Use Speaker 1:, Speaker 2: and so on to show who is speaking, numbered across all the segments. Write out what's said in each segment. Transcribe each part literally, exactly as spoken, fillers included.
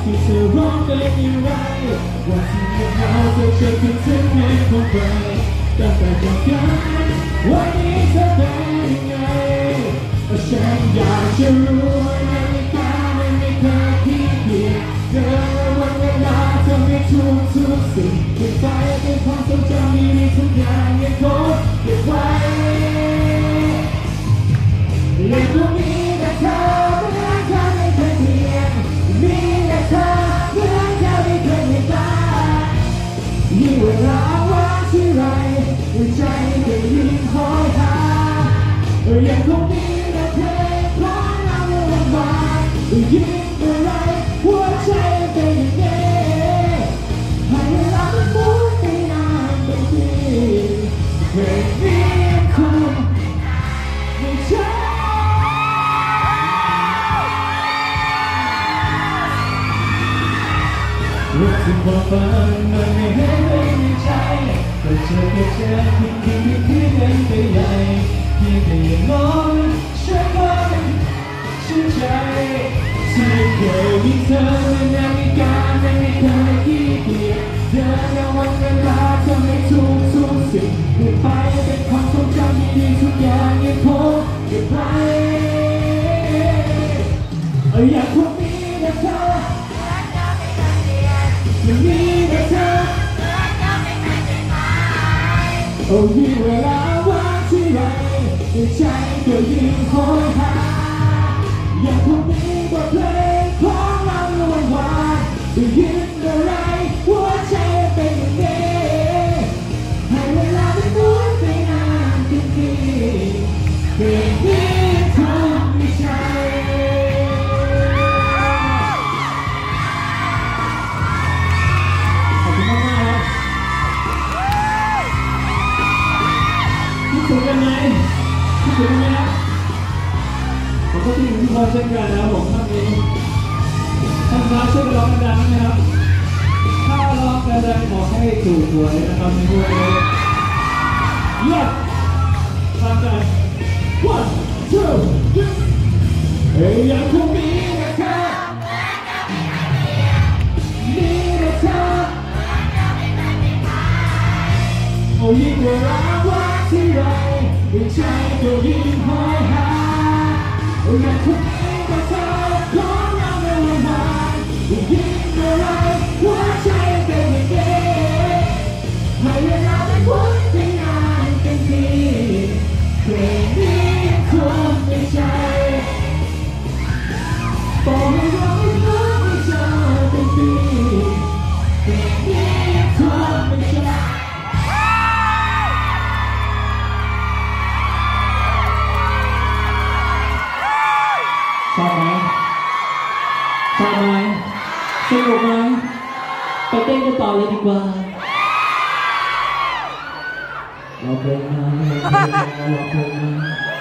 Speaker 1: ที่เธอร้องเป็นอย่างไรว่าที่เธอเขาเธอจะคิดถึงเพียงคนใดตั้งแต่จากกันวันนี้เธอเป็นยังไงฉันอยากจะรู้ว่านาฬิกามันไม่เคยขี้เกียจเดินวันเวลาเธอไม่ทุกทุกสิ่งเก็บไว้เป็นความทรงจำดีๆทุกอย่างยังคงเก็บไว้และพรุ่งนี้แต่เธอเหมือนเธอไม่เคยเปลี่ยนมีแต่เธอเหมือนเธอไม่เคยเปลี่ยนแปลงยิ่งเวลาว่างที่ไรหัวใจก็ยิ่งโหยหายังคงมีแต่เพลงเพราะเราวันวานยิ่งเมื่อไรหัวใจเป็นอย่างนี้ให้เวลามันหมุนไปนานเป็นปีเพลงนี้คุณไม่ใช่รู้สึกว่าฝันมันไม่เห็นไม่ในใจแต่เจอก็เจอคิดคิดคิดคิดเป็นไปใหญ่เพียงแต่ยังมองฉันว่าชื่นใจที่เคยมีเธอในนาฬิกาไม่เคยขี้เกียจเดินในวันเวลาเธอไม่ทุกทุกสิ่งเก็บไปเป็นความทรงจำดีๆทุกอย่างยังคงเก็บไว้อยากคงมีแต่เธอยังมีแต่เธอโอ้ยิ่งเวลาว่างที่ไรใจก็ยิ่งโหยหาอยากคงมีบทเพลงของเราวันวานยิ่งเมื่อไรหัวใจเป็นอย่างนี้ให้เวลาไม่หมุนไปนานจริงๆเพลงนี้คงไม่ใช่ขอบคุณมากครับคิดถึงกันไหมคิดถึงกันไหมครับผมก็คิดถึงทุกคนเช่นกันนะครับผมท่านนี้ท่านมาช่วยร้องดังๆนะครับถ้าร้องดังๆขอให้ถูกหวยนะครับในวันนี้เยี่ยมตามกัน one two three เฮ้ยยังคงมีแต่เธอมีแต่เธอโอ้ยิ่งเวลาว่างที่ไรหัวใจก็ยิ่งโหยหาอยากคงมีแต่เธอของเราในวันวานยิ่งเมื่อไรหัวใจเป็นอย่างนี้ให้เวลาไม่หมุนไปนานเป็นปีเพลงนี้คงไม่ใช่ต่อให้เราไม่พบไม่เจอเป็นปีเพลงนี้คงไม่ใช่ชอบไหมชอบไหมสนุกไหมไปเต้นกันต่อเลยดีกว่าเราเพลงมาเราเพลงมา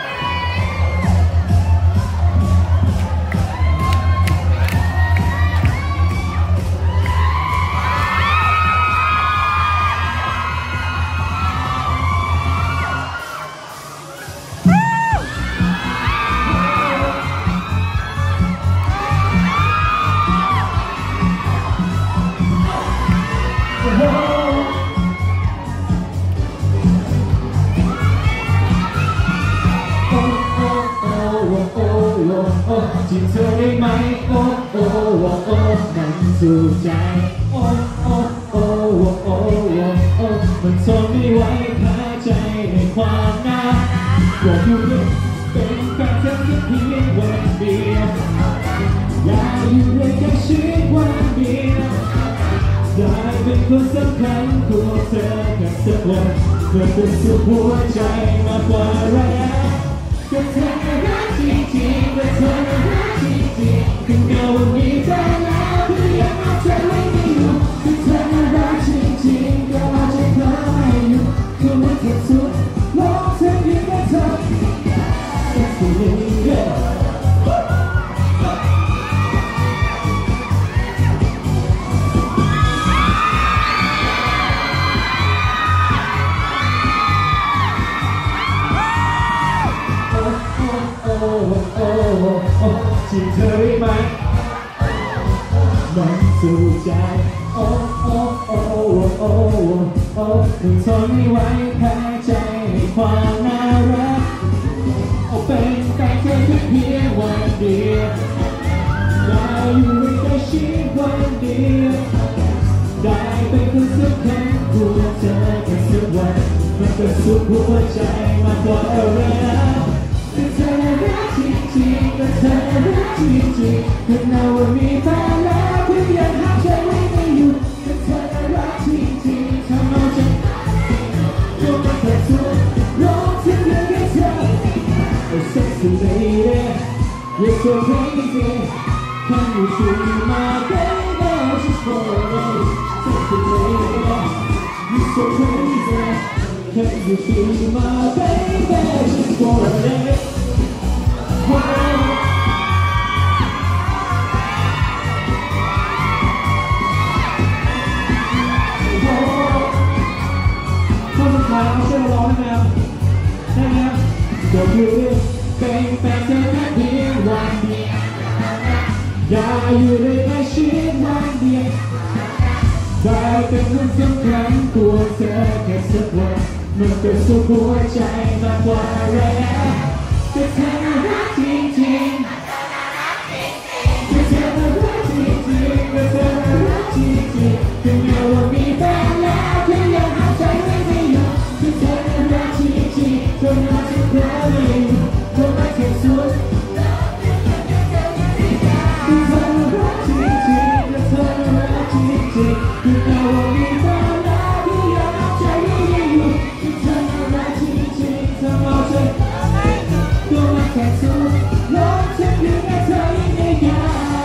Speaker 1: ที่เธอได้ไหมโอ้โอ้โอ้โอ้มันสู่ใจโอ้โอ้โอ้โอ้โอ้มันทนไม่ไหวแพ้ใจในความน่าก็ดูด้วยเป็นแฟนเธอแค่เพียงวันเดียวอยากอยู่ด้วยกันชีวิตวันเดียวได้เป็นคนสำคัญของเธอแค่สักวันเพื่อเป็นสุขหัวใจมากกว่าอะไรก็เธอรักจริงๆและเธอรักจริงๆถึงเงาวันนี้เธอแล้วเพื่อยังเอาใจไว้ไม่อยู่คือเธอรักจริงๆก็เอาใจเธอไม่อยู่คือไม่เก็บสุดโลกเธอเพียงแค่เธอแค่สิ่งเดียวที่เธอได้ไหมมันสู่ใจโอ้โอ้โอ้โอ้โอ้มันทนไม่ไหวแพ้ใจในความน่ารักโอ้เป็นแต่เธอแค่เพียงวันเดียวได้อยู่ในใกล้ชิดวันเดียวได้เป็นคนสำคัญหัวเธอแค่สักวันมันก็สุขหัวใจมากกว่าอะไรแต่เธอรักจริงๆแต่เธอรักจริงๆถึงแม้ว่ามีแฟนแล้วเพียงยังหาใจไม่ได้อยู่แต่เธอรักจริงๆทำเอาใจจนมันแค่สุดร้องเสียงเพียงแค่เธอ Oh sexy lady you're so crazy can you see my baby just for a day sexy lady you're so crazy can you see my baby just for a dayไม่ใช่ร้องนะครับได้ไหมครับเดี๋ยวคือเป็นแฟนเธอแค่เพียงวันเดียวอย่าอยู่ในแค่ชีวิตวันเดียวได้เป็นคนสำคัญตัวเธอแค่สักวันมันเป็นสุขหัวใจมากกว่าอะไรแต่เธอรักจริงๆแต่เธอรักจริงๆแต่เธอรักจริงๆถึงแม้ว่ามีแฟนแล้วเพียงยังหาใจไม่ได้อยู่แต่เธอรักจริงๆจนมาถึงเธอเลยจนมาถึงสุดแต่เธอรักจริงๆแต่เธอรักจริงๆถึงแม้ว่ามีแฟนแล้วเพียงยังหาใจไม่ได้อยู่แต่เธอรักจริงๆทำเอาใจจนมาแค่สุดลองเช็คดูนะเธอยังไงกัน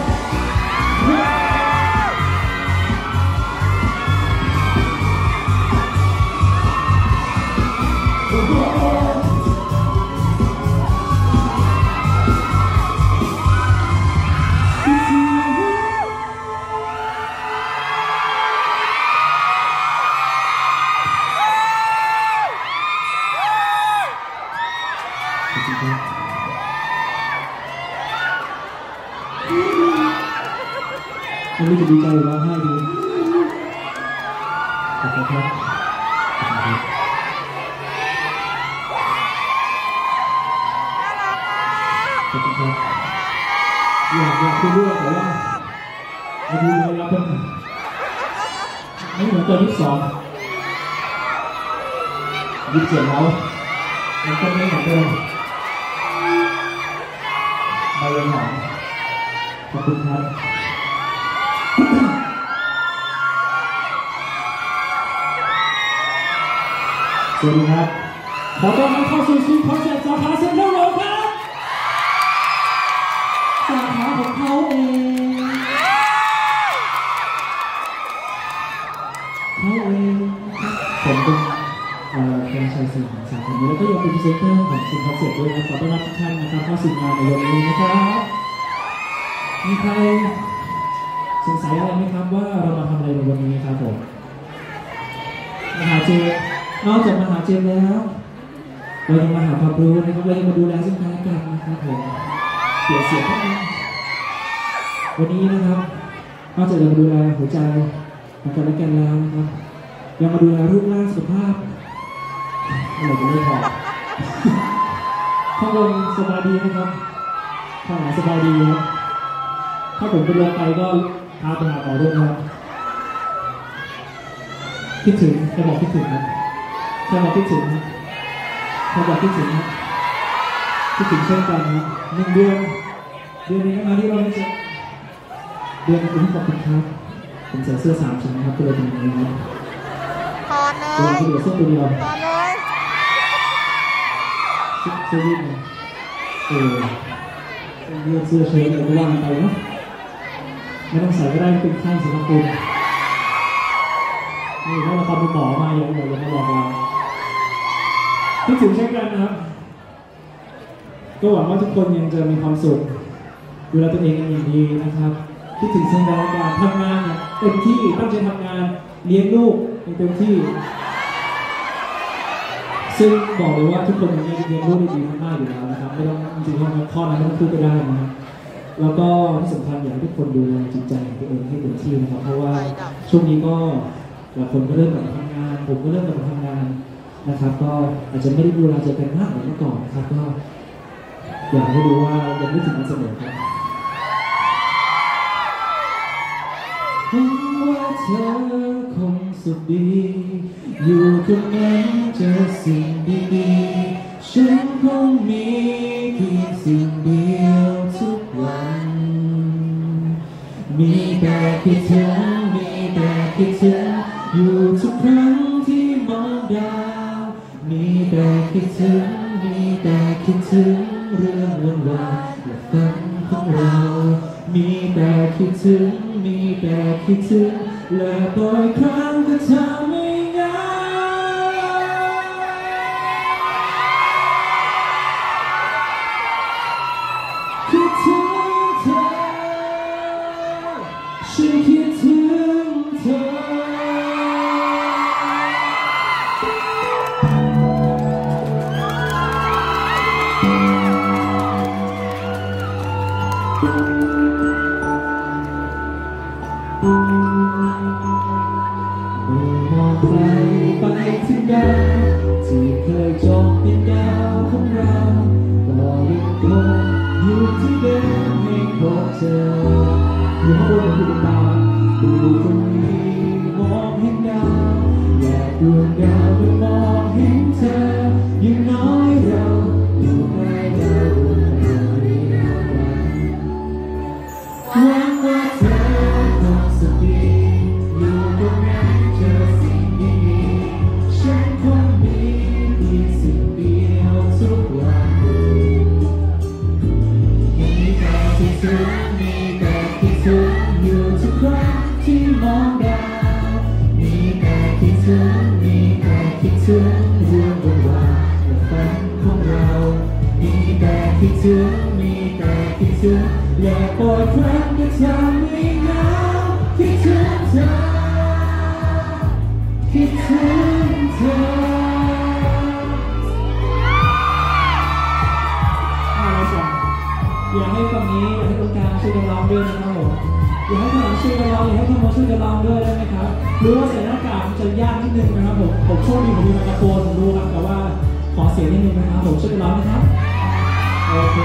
Speaker 1: ไม่รู้จะดีใจหรือร้องไห้ดีขอบคุณครับขอบคุณครับอยากอยากคุยด้วยแต่ว่าไม่รู้เลยรับเป็นไม่เหมือนตอนที่สองยึดเสียงเรามันก็ไม่เหมือนเดิมมาเลยหอมขอบคุณครับสวัสดีครับขอต้อนรับเข้าสู่ซีคอนเสิร์ตสาขาเซ็นทรัลเวิลด์ครับสาขาของเขาเองเขาเองผมเป็นเอ่อเป็นชายสื่อของสาขานี้แล้วก็ยังเป็นพรีเซนเตอร์ของซีคอนเสิร์ตด้วยนะขอต้อนรับทุกท่านนะครับเข้าสู่งานในวันนี้นะครับมีใครสงสัยอะไรไหมครับว่าเรามาทำอะไรในวันนี้ครับผมมหาเจนอกจากมหาเจมแล้วเรายังมาหาความรู้นะครับเรายังมาดูแลซึ่งกันและกันนะครับผมเสียเสียงนิดนึงวันนี้นะครับนอกจากเราดูแลหัวใจของกันและกันแล้วนะครับยังมาดูแลรูปร่างสุขภาพอะไรจะไม่พอข้างบนสบายดีนะครับข้างหลังสบายดีครับถ้าผมไปลงไปก็พาไปหาหมอด้วยนะครับคิดถึงใครบอกคิดถึงนะใครบอกคิดถึงนะใครบอกคิดถึงนะคิดถึงเช่นกันนะหนึ่งเดือนเดือนนี้นะที่เราไม่เจอเดือนนี้ขอบคุณครับผมใส่เสื้อสามชั้นนะครับก็เลยเป็นอย่างนี้ครับ
Speaker 2: ถอดเลย
Speaker 1: ตัวเดียวเสื้อตัวเดียว
Speaker 2: ถอดเลย
Speaker 1: เสื้อยืดเลยเออเลือกเสื้อเชิ้ตอะไรก็ว่างไปเนาะไม่ต้องใส่ก็ได้เป็นข้างสำหรับคุณนี่ถ้าเราทำเป็นหมอมาอย่างไรอย่างมาบอกเราคิดถึงเช่นกันนะครับก็หวังว่าทุกคนยังจะมีความสุขดูแลตัวเองอย่างดีนะครับคิดถึงซึ่งกันและกันทำงานเต็มที่ตั้งใจทำงานเลี้ยงลูกเต็มที่ซึ่งบอกเลยว่าทุกคนยังเลี้ยงลูกได้ดีมากๆอยู่แล้วนะครับไม่ต้องจริงๆข้อนั้นไม่ต้องพูดก็ได้นะครับแล้วก็ที่สำคัญอยากให้ทุกคนดูแลจิตใจของตัวเองให้เต็มที่นะครับเพราะว่าช่วงนี้ก็หลายคนก็เริ่มกลับมาทำงานผมก็เริ่มกลับมาทำงานนะครับก็อาจจะไม่ได้ดูแลเจอกันมากเหมือนเมื่อก่อนนะครับก็อยากให้ดูว่ายังไม่ถึงวันเสมอครับหวังว่าเธอคงสุขดีอยู่ตรงนั้นเจอสิ่งดีๆฉันคงมีเพียงสิ่งเดียวทุกวันมีแต่คิดถึงมีแต่คิดถึงอยู่ทุกครั้งที่มองดาวมีแต่คิดถึงมีแต่คิดถึงเรื่องวันวานและฝันของเรามีแต่คิดถึงมีแต่คิดถึงและบ่อยครั้งก็ทำให้เหงาคิดถึงเธอฉันคิดถึงเธอมองไกลไปถึงดาวที่เคยจองเป็นดาวของเราก็ยังคงอยู่ที่เดิมให้พบเจออยู่ข้างบนอยู่เป็นดาวดูตรงนี้มองเห็นดาวอยากดวงดาวได้มองเห็นเธออย่างน้อยเราอยู่ในดาวดวงเดียวกันหวังว่าเธอคงสุขดีอยู่ตรงนั้นเจอสิ่งดีๆฉันคงมีเพียงสิ่งเดียวทุกวันมีแต่คิดถึงมีแต่คิดถึงอยู่ทุกครั้งที่มองดาวมีแต่คิดถึงมีแต่คิดถึงเรื่องวันวานและฝันของเรามีแต่คิดถึงมีแต่คิดถึงและบ่อยครั้งก็ทำให้เหงาคิดถึงเธอคิดถึงเธออะไรจ้ะอยากให้ฝั่งนี้อยากให้ตรงกลางช่วยกันร้องด้วยนะครับผมอยากให้ข้างหลังช่วยกันร้องอยากให้ข้างบนช่วยกันร้องด้วยได้ไหมครับรู้ว่าใส่หน้ากากมันจะยากนิดนึงนะครับผมผมโชคดีผมมีไมโครโฟนผมรู้ครับแต่ว่าขอเสียงนิดนึงนะครับผมช่วยกันร้องนะครับโอเค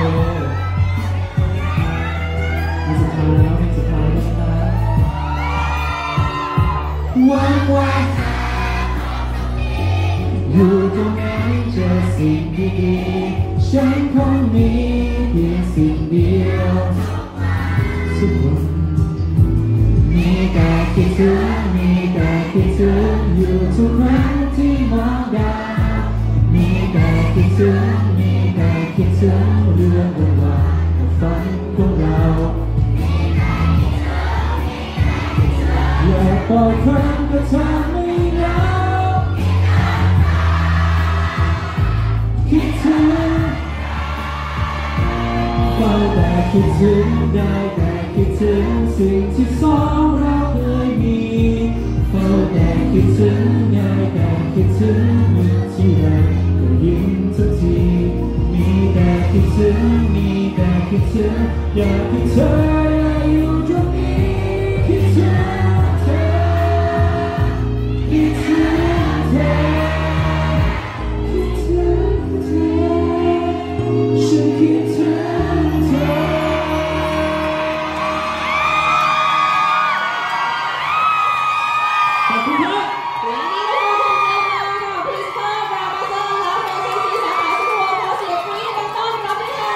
Speaker 1: มีสุดท้ายแล้วมีสุดท้ายแล้วนะวันวันอยู่ตรงนั้นเจอสิ่งดีๆฉันคงมีเพียงสิ่งเดียวทุกวันมีแต่คิดถึงมีแต่คิดถึงอยู่ทุกครั้งที่มองดาวมีแต่คิดถึงมีแต่คิดถึงเรื่องวันวานและฝันของเราและบ่อยครั้งก็ทำให้เหงาคิดถึงเฝ้าแต่คิดถึงได้แต่คิดถึงสิ่งที่สองเราเคยมีเฝ้าแต่คิดถึงได้แต่คิดถึงมีที่ใดก็ยิ้มทุกทีมีแต่คิดถึงมีแต่คิดถึงอยากให้เธออยู่ตรงนี้คิดถึงเธอคิดถึงเธอคิดถึงเธอฉันคิดถึงเธอขอบคุณครับ
Speaker 3: และนี่ก็คือคุณเจมส์ค่ะพรีสเตอร์บราบาเซอร์และเฟรนซีซีสาขาสตูดิโอขอเสียงกรี๊ดดังต้อนรับด้วยค่ะ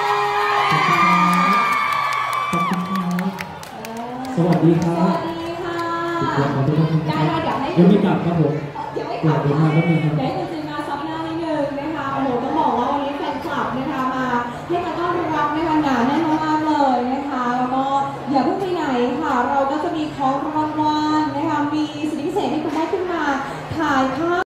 Speaker 1: ขอบคุณครับสวัสดีครับ
Speaker 3: สวัสดีค่ะ
Speaker 1: ขอบคุณครับ
Speaker 3: ได้ค่ะเดี๋ยวให้
Speaker 1: ยังไม่กลับครับผม
Speaker 3: เดี๋ยวให้กลับ
Speaker 1: เดี๋ยวมาแล้วนึงครับ
Speaker 3: เดี๋ยวให้คุณจินมาซับหน้านิดนึงนะคะโอ้โหต้องบอกว่าวันนี้แฟนคลับนะคะมาให้การต้อนรับนะคะหนาแน่นมากเลยนะคะแล้วก็อย่าเพิ่งไปไหนค่ะเราก็จะมีของรางวัลนะคะมีสิทธิพิเศษให้คุณได้ขึ้นมาถ่ายภาพ